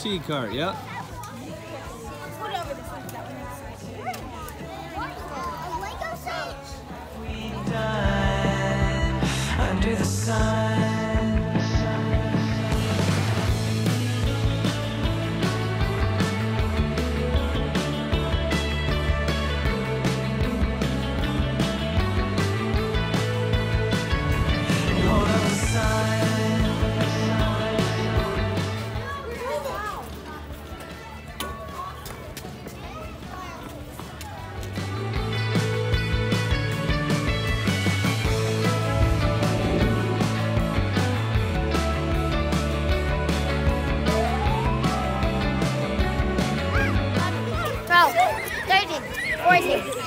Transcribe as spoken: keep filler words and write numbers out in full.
C cart, yep. We died under the sun. Hold up the sun. twelve, thirteen, fourteen.